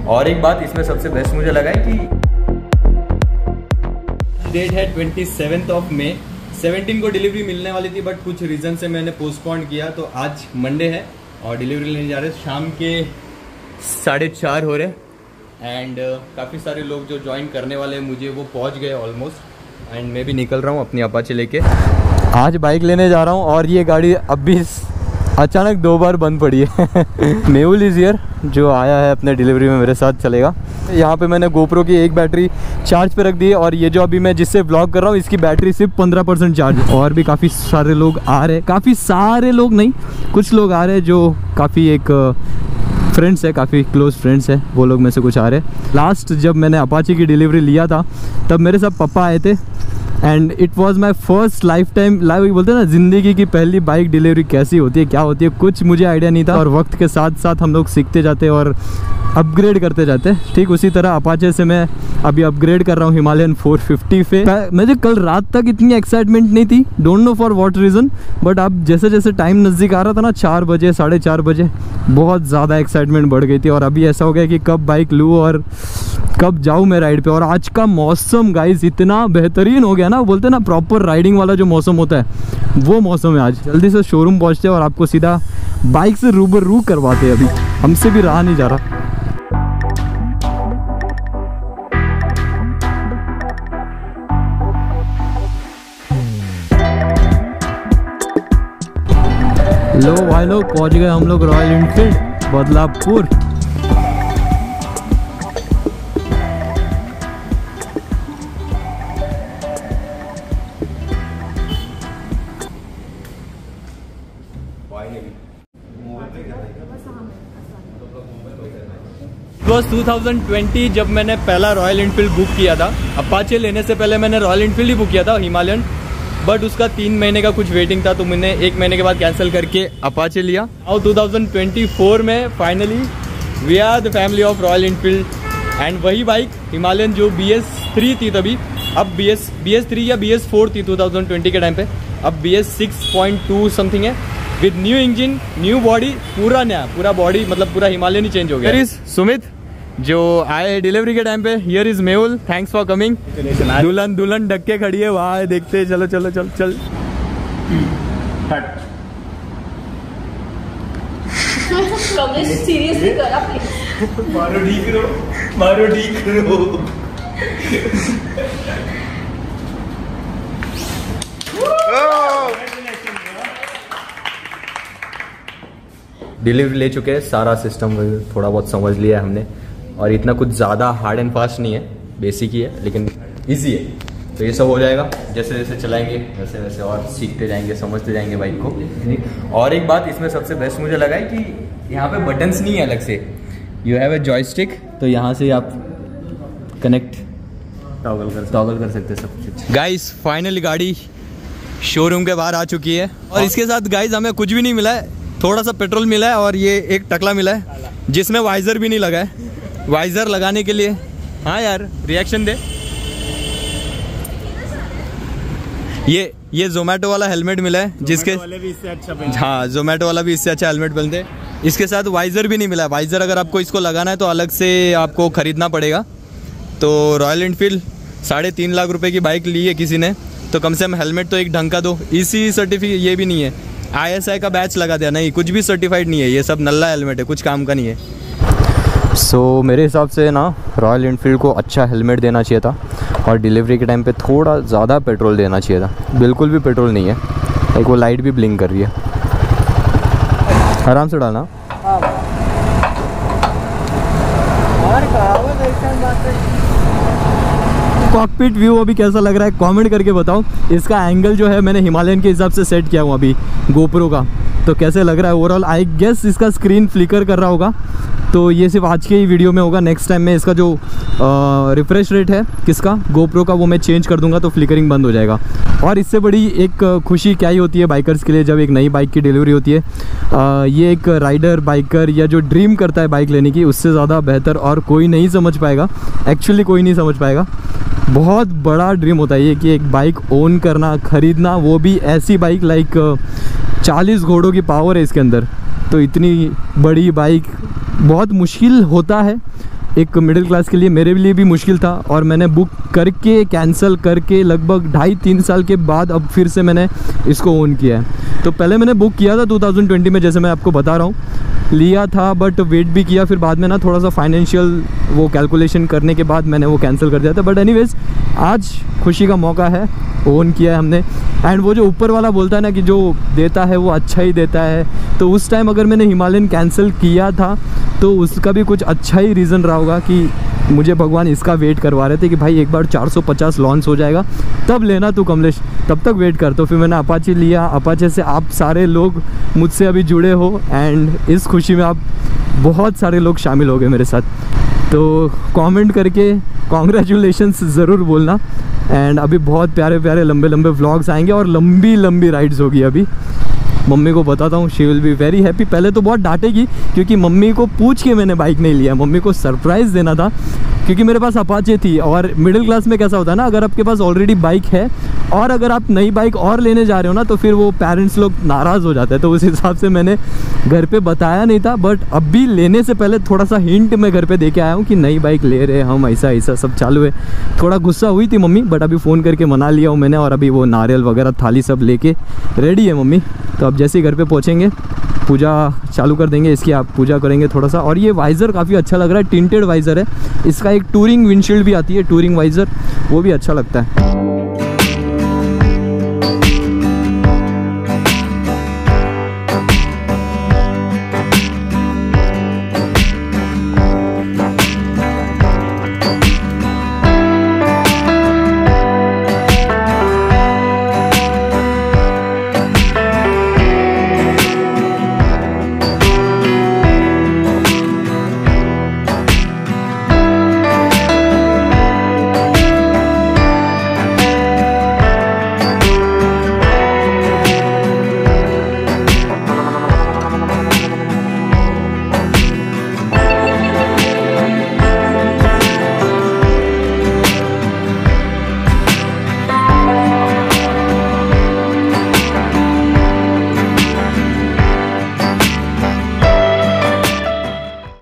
और एक बात इसमें सबसे बेस्ट मुझे लगा है कि डेट है 27 ऑफ मई। 17 को डिलीवरी मिलने वाली थी, बट कुछ रीज़न से मैंने पोस्टपोन किया, तो आज मंडे है और डिलीवरी लेने जा रहे हैं। शाम के 4:30 हो रहे एंड काफ़ी सारे लोग जो ज्वाइन करने वाले हैं मुझे वो पहुंच गए ऑलमोस्ट। एंड मैं भी निकल रहा हूँ अपनी अपाचे लेके। आज बाइक लेने जा रहा हूँ और ये गाड़ी अब भी अचानक 2 बार बंद पड़ी है। मेहुल इज़ हियर, जो आया है अपने डिलीवरी में मेरे साथ चलेगा। यहाँ पे मैंने गोप्रो की एक बैटरी चार्ज पे रख दी है और ये जो अभी मैं जिससे व्लॉग कर रहा हूँ इसकी बैटरी सिर्फ 15% चार्ज। और भी काफ़ी सारे लोग आ रहे हैं, काफ़ी सारे लोग नहीं, कुछ लोग आ रहे हैं जो काफ़ी एक फ्रेंड्स है, काफ़ी क्लोज फ्रेंड्स है, वो लोग में से कुछ आ रहे हैं। लास्ट जब मैंने अपाची की डिलीवरी लिया था तब मेरे साथ पापा आए थे and it was my first lifetime, बोलते हैं ना ज़िंदगी की पहली बाइक डिलीवरी कैसी होती है, क्या होती है, कुछ मुझे आइडिया नहीं था। और वक्त के साथ साथ हम लोग सीखते जाते और अपग्रेड करते जाते। ठीक उसी तरह अपाचे से मैं अभी अपग्रेड कर रहा हूँ हिमालयन 450 पे। मुझे कल रात तक इतनी एक्साइटमेंट नहीं थी, don't know for what reason, but अब जैसे जैसे टाइम नज़दीक आ रहा था ना, 4 बजे 4:30 बजे, बहुत ज़्यादा एक्साइटमेंट बढ़ गई थी। और अभी ऐसा हो गया कि कब बाइक लूँ और कब जाऊँ मैं राइड पे। और आज का मौसम गाइस इतना बेहतरीन हो गया ना, बोलते हैं ना प्रॉपर राइडिंग वाला जो मौसम होता है वो मौसम है आज। जल्दी से शोरूम पहुँचते हैं और आपको सीधा बाइक से रूबरू करवाते हैं। अभी हमसे भी रहा नहीं जा रहा। लो भाई लोग, पहुँच गए हम लोग रॉयल एनफील्ड बदलापुर। बस 2020 जब मैंने पहला रॉयल एनफील्ड बुक किया था। अपाचे लेने से पहले मैंने रॉयल एनफील्ड ही बुक किया था, हिमालयन, बट उसका 3 महीने का कुछ वेटिंग था, तो मैंने 1 महीने के बाद कैंसिल करके अपाचे लिया। और 2024 में finally we are the family of Royal Enfield. And वही बाइक हिमालयन जो BS3 थी तभी, अब BS3 या BS4 थी 2020 के टाइम पे, अब BS 6.2 समथिंग है, with new engine, new body, पूरा नया, पूरा बॉडी, मतलब पूरा हिमालयन ही चेंज हो गया। सुमित जो आए डिलीवरी के टाइम पे, here is Mehul, thanks for coming. दुल्हन ढक के खड़ी है वहाँ, देखते चलो चलो चल चल। सीरियसली करा प्लीज। मारो ठीक रो, मारो ठीक रो। डिलीवरी ले चुके हैं, सारा सिस्टम थोड़ा बहुत समझ लिया है हमने, और इतना कुछ ज़्यादा हार्ड एंड फास्ट नहीं है, बेसिक ही है, लेकिन इजी है। तो ये सब हो जाएगा, जैसे जैसे चलाएंगे वैसे वैसे और सीखते जाएंगे, समझते जाएंगे बाइक को। और एक बात इसमें सबसे बेस्ट मुझे लगा है कि यहाँ पे बटन्स नहीं है अलग से, यू हैव ए जॉयस्टिक, तो यहाँ से आप कनेक्ट टॉगल कर सकते हैं सब कुछ। गाइस फाइनली गाड़ी शोरूम के बाहर आ चुकी है और इसके साथ गाइस हमें कुछ भी नहीं मिला है, थोड़ा सा पेट्रोल मिला है और ये एक टकला मिला है जिसमें वाइज़र भी नहीं लगा है। वाइज़र लगाने के लिए, हाँ यार रिएक्शन दे। ये जोमेटो वाला हेलमेट मिला है, जिसके भी इससे अच्छा, हाँ जोमेटो वाला भी इससे अच्छा हेलमेट मिलते हैं। इसके साथ वाइज़र भी नहीं मिला है। वाइज़र अगर आपको इसको लगाना है तो अलग से आपको ख़रीदना पड़ेगा। तो रॉयल एनफील्ड 3.5 लाख रुपए की बाइक ली है किसी ने, तो कम से कम हेलमेट तो एक ढंग का दो। इसी सर्टिफिकेट ये भी नहीं है, ISI का बैच लगा दिया, नहीं कुछ भी सर्टिफाइड नहीं है, ये सब नल्ला हेलमेट है, कुछ काम का नहीं है। मेरे हिसाब से ना रॉयल एनफील्ड को अच्छा हेलमेट देना चाहिए था और डिलीवरी के टाइम पे थोड़ा ज़्यादा पेट्रोल देना चाहिए था। बिल्कुल भी पेट्रोल नहीं है, एक वो लाइट भी ब्लिंक कर रही है। आराम से डालना। कॉकपिट व्यू अभी कैसा लग रहा है कमेंट करके बताओ। इसका एंगल जो है मैंने हिमालयन के हिसाब से सेट किया हूँ अभी गोप्रो का, तो कैसे लग रहा है ओवरऑल। आई गेस इसका स्क्रीन फ्लिकर कर रहा होगा, तो ये सिर्फ आज के ही वीडियो में होगा। नेक्स्ट टाइम में इसका जो रिफ्रेश रेट है किसका, गोप्रो का, वो मैं चेंज कर दूंगा तो फ्लिकरिंग बंद हो जाएगा। और इससे बड़ी एक खुशी क्या ही होती है बाइकर्स के लिए जब एक नई बाइक की डिलीवरी होती है। ये एक राइडर बाइकर या जो ड्रीम करता है बाइक लेने की, उससे ज़्यादा बेहतर और कोई नहीं समझ पाएगा, एक्चुअली कोई नहीं समझ पाएगा। बहुत बड़ा ड्रीम होता है ये कि एक बाइक ओन करना, ख़रीदना, वो भी ऐसी बाइक लाइक 40 घोड़ों की पावर है इसके अंदर। तो इतनी बड़ी बाइक बहुत मुश्किल होता है एक मिडिल क्लास के लिए मेरे लिए भी मुश्किल था, और मैंने बुक करके कैंसिल करके लगभग 2.5-3 साल के बाद अब फिर से मैंने इसको ओन किया है। तो पहले मैंने बुक किया था 2020 में, जैसे मैं आपको बता रहा हूँ, लिया था, बट वेट भी किया, फिर बाद में ना थोड़ा सा फाइनेंशियल वो कैलकुलेशन करने के बाद मैंने वो कैंसिल कर दिया था। बट एनीवेज आज खुशी का मौका है, ओन किया है हमने। एंड वो जो ऊपर वाला बोलता है ना कि जो देता है वो अच्छा ही देता है, तो उस टाइम अगर मैंने हिमालयन कैंसिल किया था तो उसका भी कुछ अच्छा ही रीज़न रहा होगा कि मुझे भगवान इसका वेट करवा रहे थे कि भाई एक बार 450 लॉन्च हो जाएगा तब लेना तू कमलेश, तब तक वेट कर। तो फिर मैंने अपाचे लिया। अपाचे से आप सारे लोग मुझसे अभी जुड़े हो, एंड इस खुशी में आप बहुत सारे लोग शामिल हो गए मेरे साथ। तो कमेंट करके कॉन्ग्रेचुलेशंस ज़रूर बोलना। एंड अभी बहुत प्यारे प्यारे लंबे लंबे व्लॉग्स आएंगे और लंबी लंबी राइड्स होगी। अभी मम्मी को बताता हूँ, she will be very happy. पहले तो बहुत डांटेगी क्योंकि मम्मी को पूछ के मैंने बाइक नहीं लिया, मम्मी को सरप्राइज़ देना था क्योंकि मेरे पास अपाचे थी। और मिडिल क्लास में कैसा होता है ना, अगर आपके पास ऑलरेडी बाइक है और अगर आप नई बाइक और लेने जा रहे हो ना, तो फिर वो पेरेंट्स लोग नाराज़ हो जाते हैं। तो उस हिसाब से मैंने घर पे बताया नहीं था, बट अभी लेने से पहले थोड़ा सा हिंट मैं घर पे दे के आया हूँ कि नई बाइक ले रहे हम, ऐसा ऐसा सब चालू है। थोड़ा गुस्सा हुई थी मम्मी, बट अभी फ़ोन करके मना लिया हूँ मैंने, और अभी वो नारियल वगैरह थाली सब लेके रेडी है मम्मी। तो अब जैसे ही घर पे पहुँचेंगे पूजा चालू कर देंगे इसकी, आप पूजा करेंगे थोड़ा सा। और ये वाइज़र काफ़ी अच्छा लग रहा है, टिंटेड वाइज़र है। इसका एक टूरिंग विंडशील्ड भी आती है, टूरिंग वाइज़र, वो भी अच्छा लगता है।